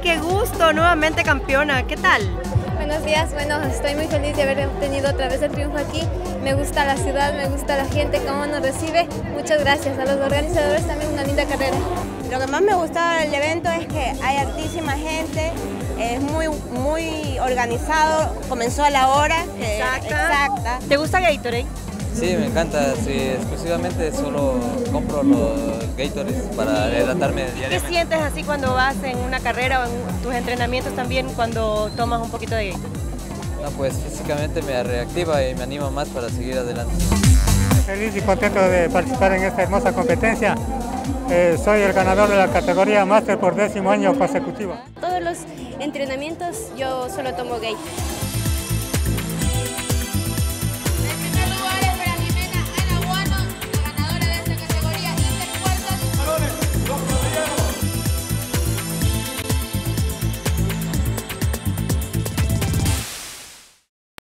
qué gusto, nuevamente campeona, ¿qué tal? Buenos días, bueno, estoy muy feliz de haber obtenido otra vez el triunfo aquí. Me gusta la ciudad, me gusta la gente, cómo nos recibe. Muchas gracias a los organizadores, también una linda carrera. Lo que más me gusta del evento es que hay hartísima gente, es muy organizado, comenzó a la hora exacta. ¿Te gusta Gatorade? Sí, me encanta, sí, exclusivamente solo compro los Gatorades para hidratarme diariamente. ¿Qué sientes así cuando vas en una carrera o en tus entrenamientos también cuando tomas un poquito de Gatorade? No, pues físicamente me reactiva y me anima más para seguir adelante. Feliz y contento de participar en esta hermosa competencia. Soy el ganador de la categoría Máster por 10º año consecutivo. Todos los entrenamientos yo solo tomo Gatorade.